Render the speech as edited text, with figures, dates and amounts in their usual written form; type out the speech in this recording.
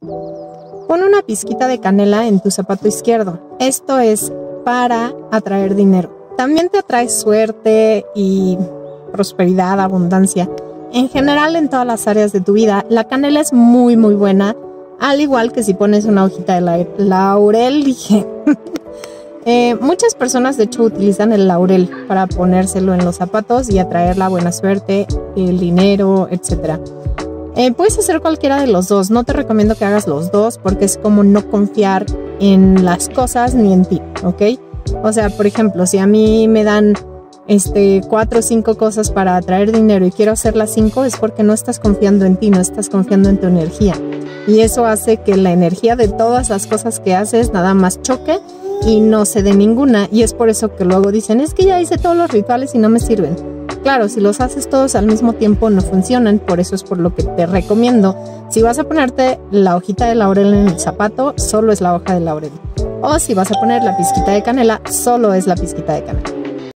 Pon una pizquita de canela en tu zapato izquierdo. Esto es para atraer dinero. También te atrae suerte y prosperidad, abundancia. En general, en todas las áreas de tu vida, la canela es muy, muy buena. Al igual que si pones una hojita de laurel, dije. Muchas personas, de hecho, utilizan el laurel para ponérselo en los zapatos y atraer la buena suerte, el dinero, etc. Puedes hacer cualquiera de los dos. No te recomiendo que hagas los dos porque es como no confiar en las cosas ni en ti, ¿ok? O sea, por ejemplo, si a mí me dan 4 o 5 cosas para atraer dinero y quiero hacer las 5, es porque no estás confiando en ti, no estás confiando en tu energía. Y eso hace que la energía de todas las cosas que haces nada más choque y no se dé ninguna. Y es por eso que luego dicen, es que ya hice todos los rituales y no me sirven. Claro, si los haces todos al mismo tiempo no funcionan, por eso es por lo que te recomiendo. Si vas a ponerte la hojita de laurel en el zapato, solo es la hoja de laurel. O si vas a poner la pizquita de canela, solo es la pizquita de canela.